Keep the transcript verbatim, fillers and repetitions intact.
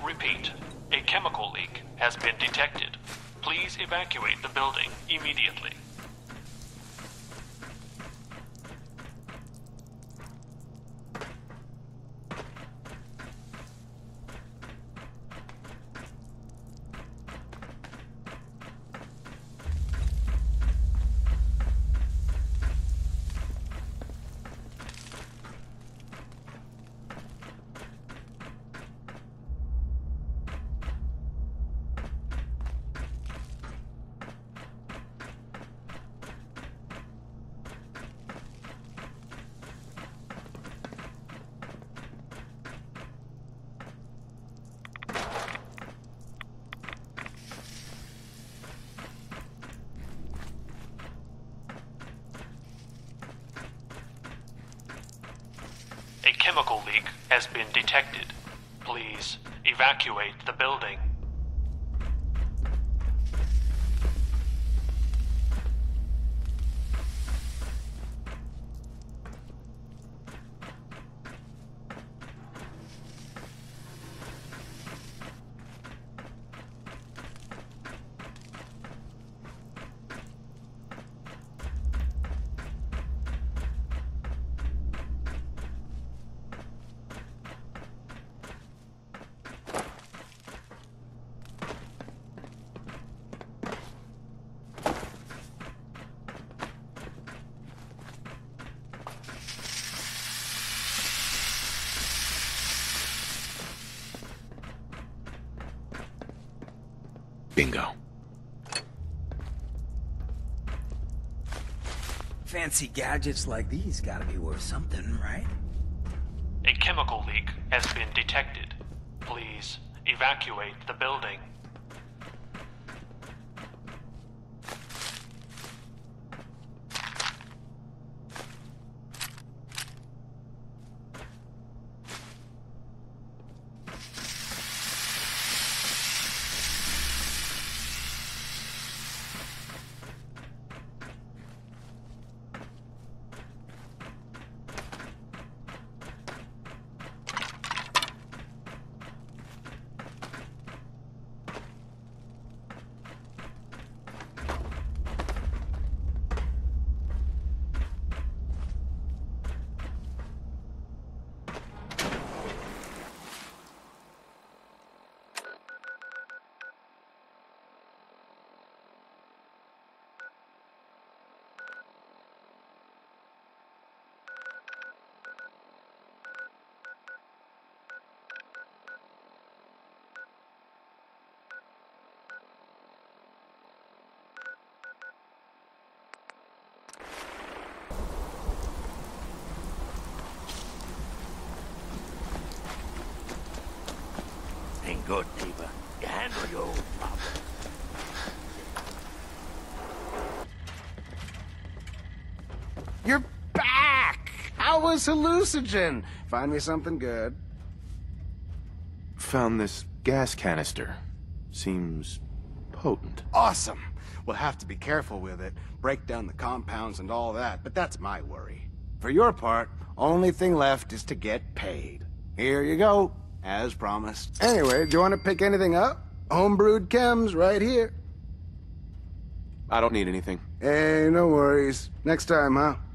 Repeat, a chemical leak has been detected. Please evacuate the building immediately. A chemical leak has been detected. Please evacuate the building. Bingo. Fancy gadgets like these gotta be worth something, right? A chemical leak has been detected. Please evacuate the building. Ain't good, neighbor. You handle your own problem. You're back! How was hallucinogen? Find me something good. Found this gas canister. Seems potent. Awesome! We'll have to be careful with it, break down the compounds and all that, but that's my worry. For your part, only thing left is to get paid. Here you go, as promised. Anyway, do you want to pick anything up? Homebrewed chems right here. I don't need anything. Hey, no worries. Next time, huh?